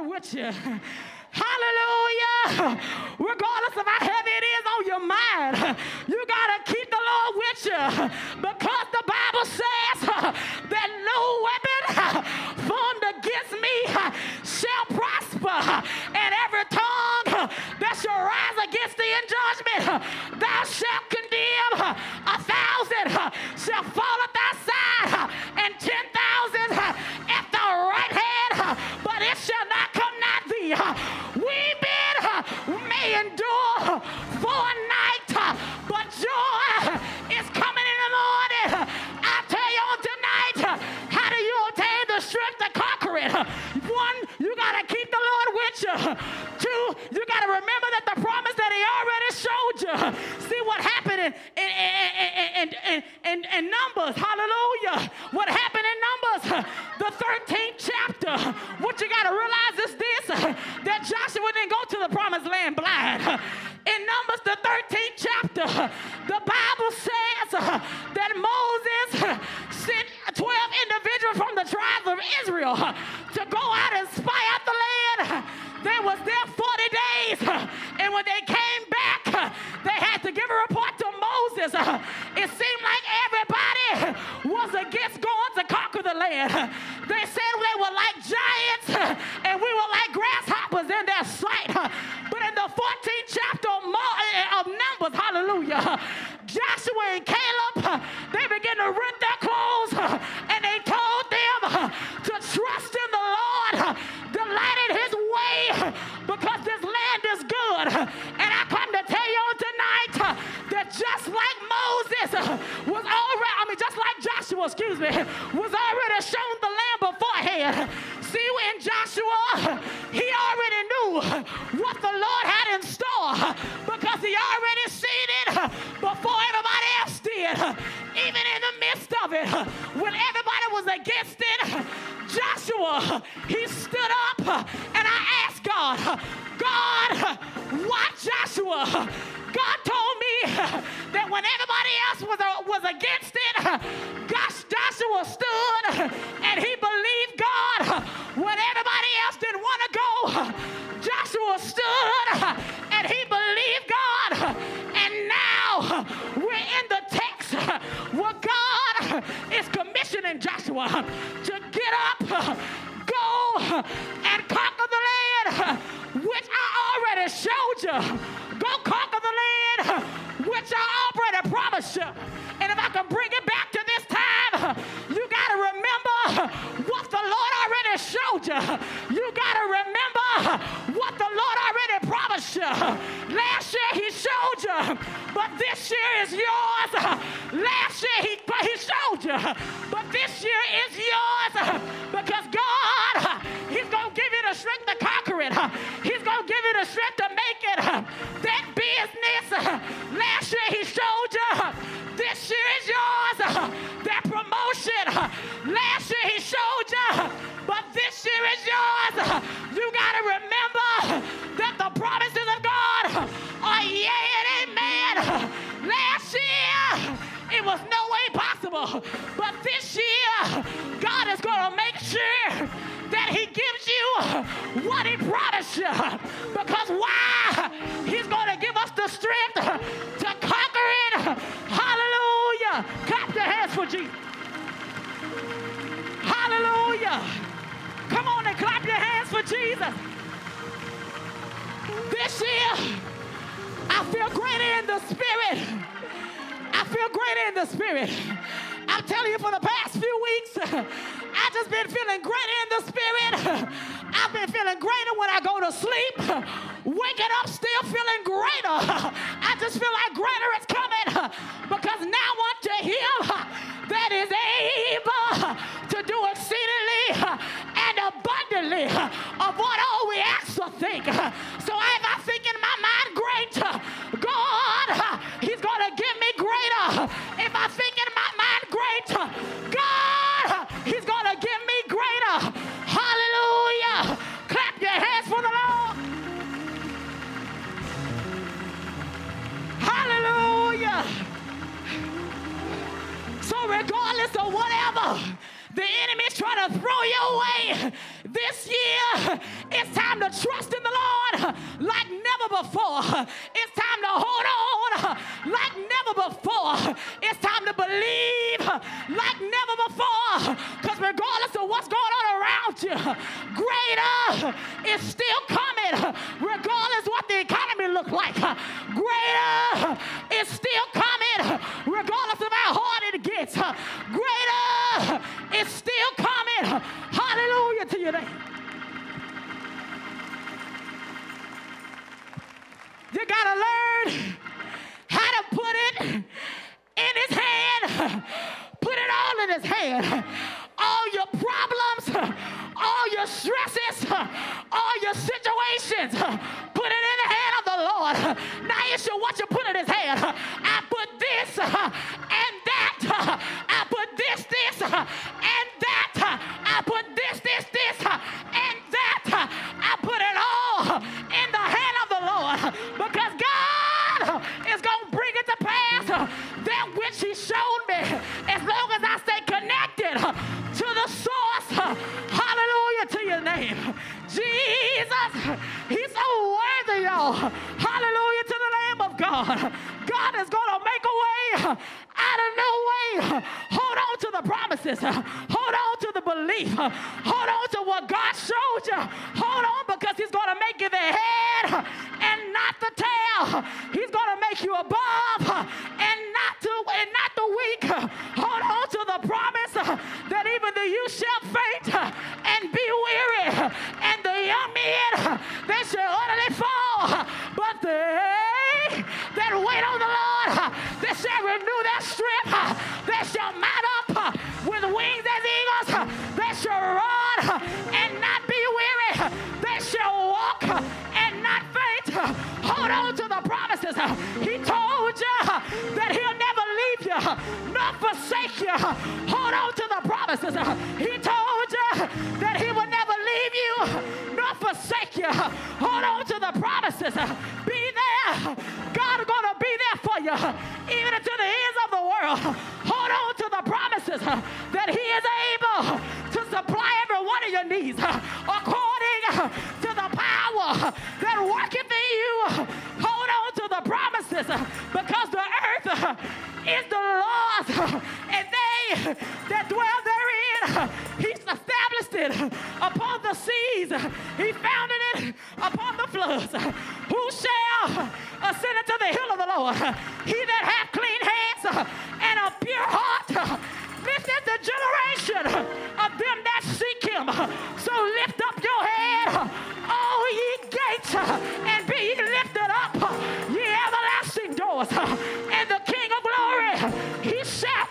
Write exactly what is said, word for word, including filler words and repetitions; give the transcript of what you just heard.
with you. Hallelujah. Regardless of how heavy it is on your mind, you got to keep the Lord with you, because the Bible says that no weapon formed against me shall prosper, and every tongue that shall rise against thee in judgment thou shalt condemn. A thousand shall fall at thy side, and ten thousand at the right hand, but it shall not come nigh thee. Weeping may endure for a night, but joy is coming in the morning. I tell you on tonight, how do you obtain the strength to conquer it? One, you got to keep the Lord with you. Two, you got to remember that the promise that he already showed you. See what happened in, in, in, in, in, in Numbers. Hallelujah. What happened in Numbers, the thirteenth chapter. What you got to realize is this, that Joshua didn't go to the promised land blind. In Numbers, the thirteenth chapter, the Bible says that Moses sent twelve individuals from the tribes of Israel to go out and spy out the land. They was there forty days, and when they came back, they had to give a report to Moses. It seemed like everybody was against going to conquer the land. They said they were like giants, and we were like grasshoppers in their sight. But in the fourteenth chapter of Numbers, hallelujah, Joshua and Caleb, they began to rent their clothes, and they told them to trust in the Lord, delight in his way, because this land is good. And I come to tell you tonight that just like Moses was already, I mean, just like Joshua, excuse me, was already shown the land beforehand. See, in Joshua, he already knew what the Lord had in store, because he already seen it before everybody else did. Even in the midst of it, when everybody was against it, Joshua, he stood up, and I asked God, God, why Joshua? God told me that when everybody else was, uh, was against it, gosh, Joshua stood and he believed God. When everybody else didn't want to go, Joshua stood and he believed God. And now we're in the text where God is commissioning Joshua to get up, go and conquer the land, which I already showed you. Go conquer the land, which I already promised you. And if I can bring it back to this time, you got to remember what the Lord already showed you. You got to remember what the Lord already promised you. Last year he showed you, but this year is yours. Last year he, he showed you, but this year is yours, because God, he's going to give you the strength to conquer it. He's going to give you the strength to make it. That business, last year he showed you, this year is yours. That promotion, last year he showed you, but this year is yours. You got to remember that the promises of God are yea and amen. Last year, it was no way possible, but this year, God is going to make sure that he gives you what he promised you. Because why? He's going to give us the strength to conquer it. Hallelujah. Clap your hands for Jesus. Hallelujah. Come on and clap your hands for Jesus. This year, I feel greater in the spirit. I feel greater in the spirit. I'm telling you, for the past few weeks, I've just been feeling greater in the spirit. I've been feeling greater when I go to sleep. Waking up still feeling greater. I just feel like greater is coming, because now unto him that is able to do exceedingly and abundantly of what all we ask or think. So if I think in my mind great, God, he's going to give me greater. If I think in my mind great, God, he's going to give me greater. Hallelujah. Clap your hands for the Lord. Hallelujah. So regardless of whatever the enemy's trying to throw your way this year, It's time to trust in the Lord like never before. It's time to hold on like never before. It's time to believe like never before. Because regardless of what's going on around you, greater is still coming. Regardless what the economy looks like, greater is still coming. Regardless of how hard it gets, greater is still coming. Hallelujah to your name. You gotta learn how to put it in his hand. Put it all in his hand. All your problems, all your stresses, all your situations, put it in the hand of the Lord. Now you should what you put in his hand. I put this and that. I put this, this, and that. I put this, this, this, and that. I put it all in the hand of the Lord, because God is going to bring it to pass that which he showed me, as long as I stay connected to the source. Hallelujah to your name. Jesus, he's so worthy, y'all. Hallelujah to the name of God. God is going to make a way out of no way. Hold on to the promises. Hold on to the belief. Hold on to what God showed you. Hold on, because he's going to make you the head and not the tail. He's going to make you above and not to and not the weak. Hold on to the promise that even the youth shall faint and be weary, and the young men, they shall utterly fall. But they that wait on the Lord, they shall renew their strength. They shall mount up with wings as eagles. They shall run and not be weary. They shall walk and not faint. Hold on to the promises. He told you that he'll never leave you nor forsake you. Hold on to the promises. He told you that he will never leave you nor forsake you. Hold on to the promises. Be there. God is going to be there for you even to the ends of the world. Hold on to the promises that he is able to supply every one of your needs according to the power that worketh in you. Hold on to the promises, because the earth is the Lord's and they that dwell therein. He established it upon the seas. He founded it upon the floods. Who shall ascend into the hill of the Lord? He that hath clean hands and a pure heart. This is the generation of them that seek him. So lift up your head, all ye gates, and be ye lifted up, ye everlasting doors. And the King of glory, he shall